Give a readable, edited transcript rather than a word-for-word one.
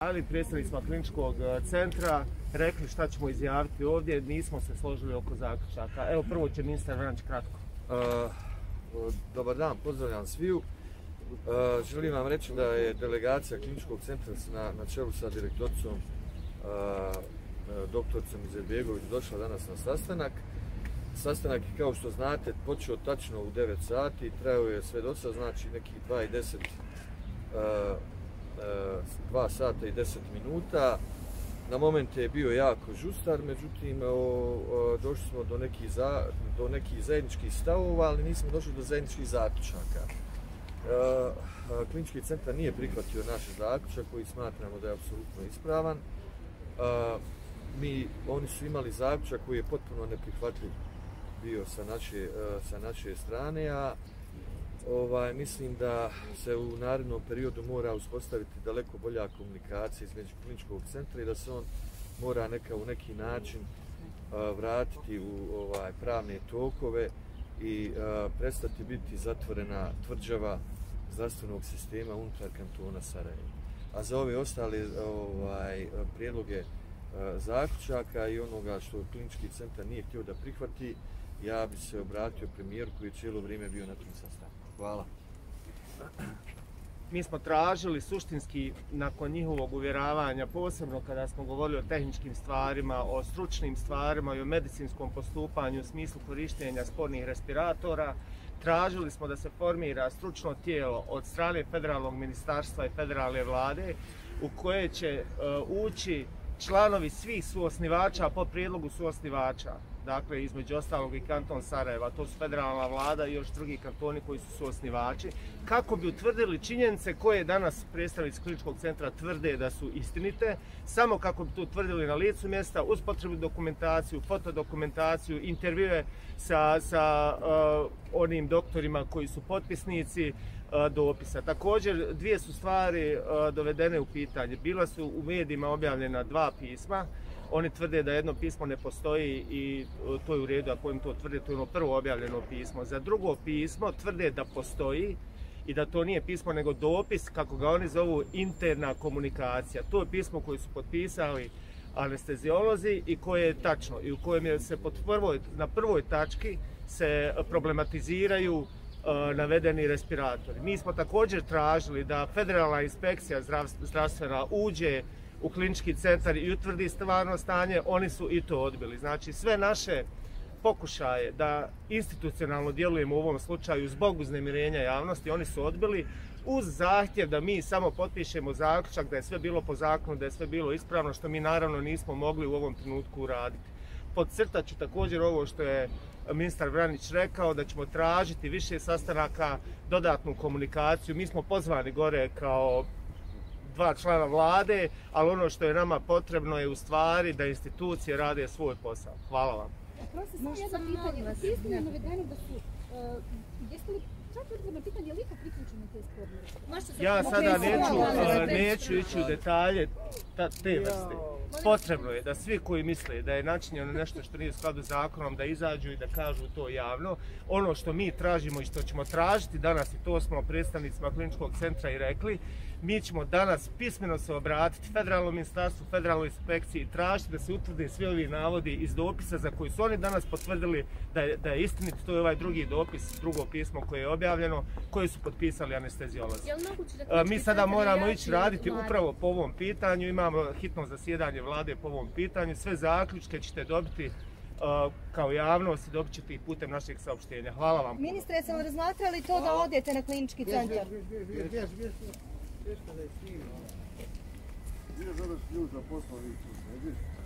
Ali predstavili smo kliničkog centra, rekli šta ćemo izjaviti ovdje, nismo se složili oko zaključaka. Evo prvo će ministar Vranić kratko. Dobar dan, pozdravljam sviju. Želim vam reći da je delegacija kliničkog centra na čelu sa direktoricom doktoricom Izetbegović došla danas na sastanak. Sastanak je, kao što znate, počeo tačno u 9 sati, trajao je sve do sada, znači nekih 2 sata i 10 minuta. Na momente je bio jako žustar, međutim došli smo do nekih zajedničkih stavova, ali nismo došli do zajedničkih zaključaka. Klinički centar nije prihvatio naš zaključak koji smatramo da je apsolutno ispravan. Oni su imali zaključak koji je potpuno neprihvatljiv bio sa naše strane, a mislim da se u narednom periodu mora uspostaviti daleko bolja komunikacija između kliničkog centra i da se on mora u neki način vratiti u pravne tokove i prestati biti zatvorena tvrđava zdravstvenog sistema unutar kantona Sarajevo. A za ove ostale prijedloge zaključaka i onoga što klinički centar nije htio da prihvati, ja bi se obratio premijeru koji je cijelo vrijeme bio na tom sastanku. Hvala. Mi smo tražili suštinski, nakon njihovog uvjeravanja, posebno kada smo govorili o tehničkim stvarima, o stručnim stvarima i o medicinskom postupanju u smislu korištenja spornih respiratora, tražili smo da se formira stručno tijelo od strane federalnog ministarstva i federalne vlade u koje će ući članovi svih suosnivača po prijedlogu suosnivača. Dakle, između ostalog i kanton Sarajeva, to su federalna vlada i još drugi kantoni koji su suosnivači, kako bi utvrdili činjenice koje danas predstavnici kliničkog centra tvrde da su istinite, samo kako bi to utvrdili na licu mjesta, uz potrebnu dokumentaciju, fotodokumentaciju, intervjue sa onim doktorima koji su potpisnici dopisa. Također, dvije su stvari dovedene u pitanje. Bila su u medijima objavljena 2 pisma. Oni tvrde da jedno pismo ne postoji i to je u redu, ako im to tvrde, to je ono prvo objavljeno pismo. Za drugo pismo tvrde da postoji i da to nije pismo nego dopis, kako ga oni zovu, interna komunikacija. To je pismo koje su potpisali anesteziolozi i koje je tačno i u kojem se na prvoj tački se problematiziraju navedeni respiratori. Mi smo također tražili da federalna inspekcija zdravstvena uđe u klinički centar i utvrdi stvarno stanje, oni su i to odbili. Znači, sve naše pokušaje da institucionalno djelujemo u ovom slučaju zbog uznemirenja javnosti, oni su odbili uz zahtjev da mi samo potpišemo zaključak da je sve bilo po zakonu, da je sve bilo ispravno, što mi naravno nismo mogli u ovom trenutku uraditi. Podcrtat ću također ovo što je ministar Vranić rekao, da ćemo tražiti više sastanaka, dodatnu komunikaciju. Mi smo pozvani gore kao 2 člana vlade, ali ono što je nama potrebno je u stvari da institucije rade svoj posao. Hvala vam. Prosim, samo jedno pitanje. Na pismu je navedeno da su, jeste li čak odgovor na pitanje, je li ikad priključeno te sporne? Ja sada neću ići u detalje te vrste. Potrebno je da svi koji misle da je načinjeno nešto što nije u skladu s zakonom, da izađu i da kažu to javno. Ono što mi tražimo i što ćemo tražiti danas, i to smo predstavnicima kliničkog centra i rekli, mi ćemo danas pismeno se obratiti federalnom ministarstvu, federalnoj inspekciji i tražiti da se utvrde svi ovi navodi iz dopisa za koji su oni danas potvrdili da je istinit. To je ovaj drugi dopis, drugo pismo koje je objavljeno, koje su potpisali anesteziolozi. Mi sada moramo ići raditi upravo po ovom pitanju, imamo hitno zasjedanje vlade po ovom pitanju, sve zaključke ćete dobiti kao javnost i dobit ćete ih putem našeg saopštenja. Hvala vam. Ministre, jesmo li razmatrali to da odete na klinički centar? Teško da je snimao. Bio završi ljud za poslovicu,